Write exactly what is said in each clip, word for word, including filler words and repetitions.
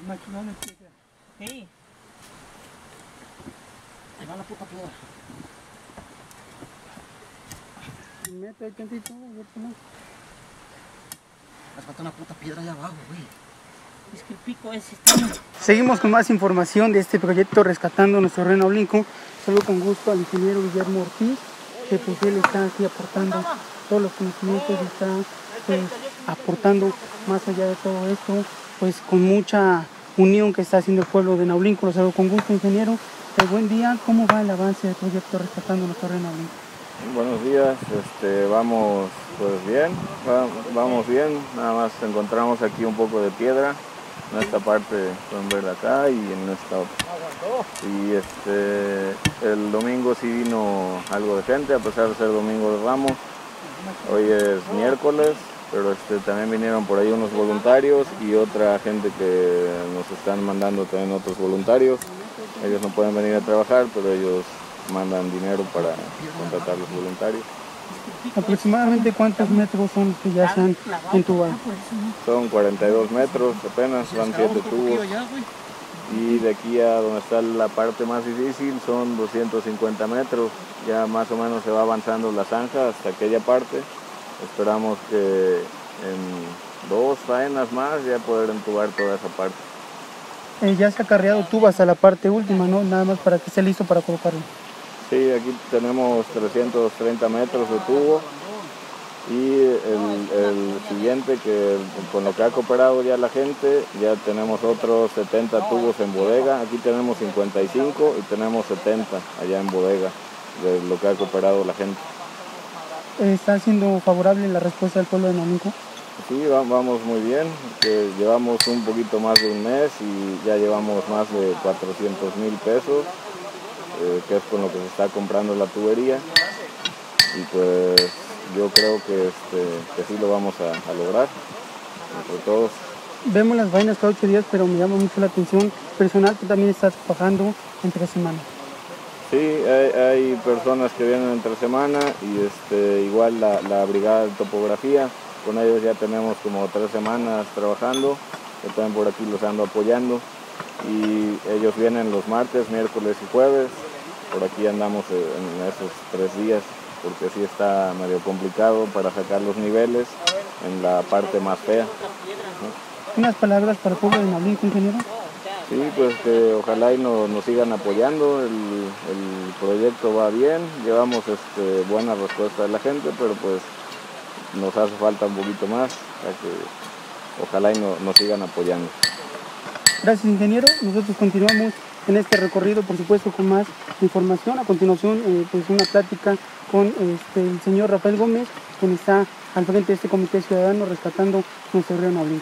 Maquinón es piedra. Sí. Ahí va la puta piedra. Me meto ahí tantito, ahorita no. Me falta una puta piedra allá abajo, güey. Es que el pico ese está... Seguimos con más información de este proyecto Rescatando Nuestro Río Naublinco. Saludo con gusto al ingeniero Guillermo Ortiz, que pues él está aquí aportando todos los conocimientos y está pues aportando más allá de todo esto, pues con mucha unión que está haciendo el pueblo de Naublinco. Lo saludo con gusto, ingeniero. Eh, buen día, ¿cómo va el avance del proyecto Rescatando Nuestro Río Naublinco? Buenos días, este, vamos pues bien, va, vamos bien, nada más encontramos aquí un poco de piedra, en esta parte pueden ver acá y en esta otra. Y este, el domingo sí vino algo de gente, a pesar de ser domingo de Ramos. Hoy es miércoles, pero este, también vinieron por ahí unos voluntarios y otra gente que nos están mandando también otros voluntarios. Ellos no pueden venir a trabajar, pero ellos mandan dinero para contratar a los voluntarios. ¿Aproximadamente cuántos metros son los que ya se han entubado? Son cuarenta y dos metros apenas, van siete tubos. Y de aquí a donde está la parte más difícil son doscientos cincuenta metros. Ya más o menos se va avanzando la zanja hasta aquella parte. Esperamos que en dos faenas más ya poder entubar toda esa parte. Eh, ya se ha cargado tubas a la parte última, ¿no? Nada más para que esté listo para colocarlo. Sí, aquí tenemos trescientos treinta metros de tubo y el, el siguiente, que con lo que ha cooperado ya la gente, ya tenemos otros setenta tubos en bodega. Aquí tenemos cincuenta y cinco y tenemos setenta allá en bodega de lo que ha cooperado la gente. ¿Está siendo favorable la respuesta del pueblo de Naublinco? Sí, vamos muy bien, que llevamos un poquito más de un mes y ya llevamos más de cuatrocientos mil pesos. Eh, que es con lo que se está comprando la tubería, y pues yo creo que, este, que sí lo vamos a, a lograr entre todos. Vemos las vainas cada ocho días, pero me llama mucho la atención personal que también está trabajando entre semana. Sí, hay, hay personas que vienen entre semana y este, igual la, la brigada de topografía, con ellos ya tenemos como tres semanas trabajando, yo también por aquí los ando apoyando, y ellos vienen los martes, miércoles y jueves. Por aquí andamos en esos tres días porque sí está medio complicado para sacar los niveles en la parte más fea, ¿no? ¿Unas palabras para el pueblo de Naublinco, ingeniero? Sí, pues que ojalá y no, nos sigan apoyando, el, el proyecto va bien, llevamos este, buena respuesta de la gente, pero pues nos hace falta un poquito más, para que ojalá y no, nos sigan apoyando. Gracias, ingeniero. Nosotros continuamos en este recorrido, por supuesto, con más información. A continuación, eh, pues una plática con este, el señor Rafael Gómez, quien está al frente de este Comité Ciudadano Rescatando Nuestro Río Naublinco.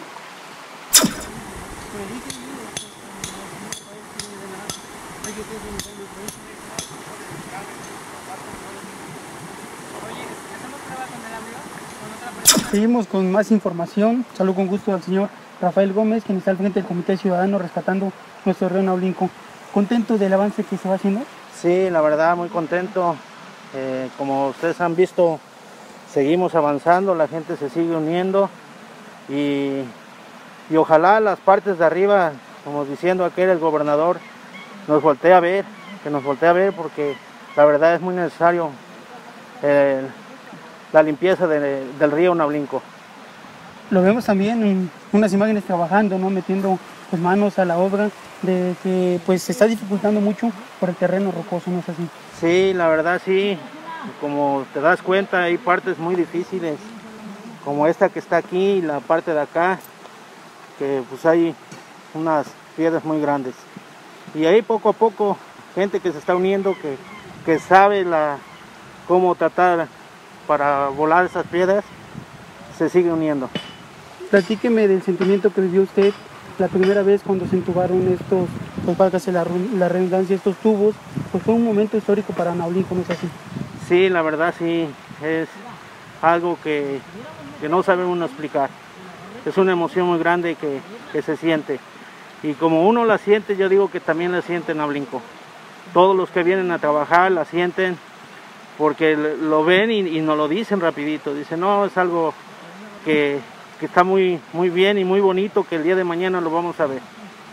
Seguimos con más información. Saludo con gusto al señor Rafael Gómez, quien está al frente del Comité Ciudadano Rescatando Nuestro Río Naublinco. ¿Contento del avance que se va haciendo? Sí, la verdad, muy contento. Eh, como ustedes han visto, seguimos avanzando, la gente se sigue uniendo y, y ojalá las partes de arriba, como diciendo aquel el gobernador, nos voltee a ver, que nos voltee a ver, porque la verdad es muy necesario eh, la limpieza de, del río Naublinco. Lo vemos también en unas imágenes trabajando, ¿no? Metiendo pues, manos a la obra, de que pues se está dificultando mucho por el terreno rocoso, ¿no es así? Sí, la verdad sí, como te das cuenta hay partes muy difíciles, como esta que está aquí y la parte de acá, que pues hay unas piedras muy grandes. Y ahí poco a poco, gente que se está uniendo, que, que sabe la, cómo tratar para volar esas piedras, se sigue uniendo. Platíqueme del sentimiento que vivió usted la primera vez cuando se entubaron estos, pues válgase la, la redundancia, estos tubos. Pues fue un momento histórico para Naublinco, ¿no es así? Sí, la verdad sí, es algo que, que no sabe uno explicar. Es una emoción muy grande que, que se siente. Y como uno la siente, yo digo que también la siente Naublinco. Todos los que vienen a trabajar la sienten porque lo ven y, y nos lo dicen rapidito. Dicen, no, es algo que... que está muy, muy bien y muy bonito, que el día de mañana lo vamos a ver.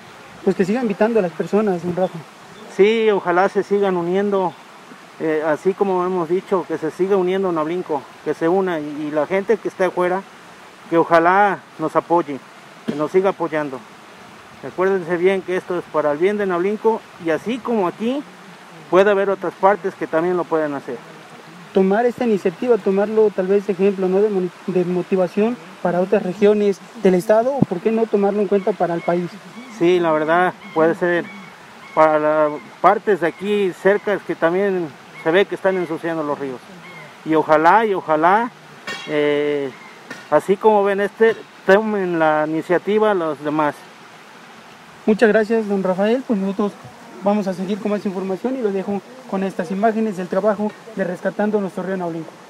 pues que siga invitando a las personas, don Rafa. Sí, ojalá se sigan uniendo, eh, así como hemos dicho, que se siga uniendo Nablinco, que se una, y, y la gente que esté afuera, que ojalá nos apoye, que nos siga apoyando. Recuérdense bien que esto es para el bien de Nablinco, y así como aquí, puede haber otras partes que también lo pueden hacer. Tomar esta iniciativa, tomarlo tal vez de ejemplo, ¿no? de, de motivación para otras regiones del estado, o por qué no tomarlo en cuenta para el país. Sí, la verdad puede ser para las partes de aquí cerca que también se ve que están ensuciando los ríos. Y ojalá, y ojalá, eh, así como ven este, tomen la iniciativa los demás. Muchas gracias, don Rafael. Pues nosotros vamos a seguir con más información y lo dejo con estas imágenes del trabajo de Rescatando Nuestro Río Nablinco.